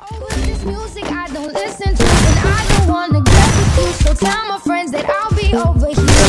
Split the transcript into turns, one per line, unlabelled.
Oh, with this music I don't listen to, and I don't wanna get with you. So tell my friends that I'll be over here.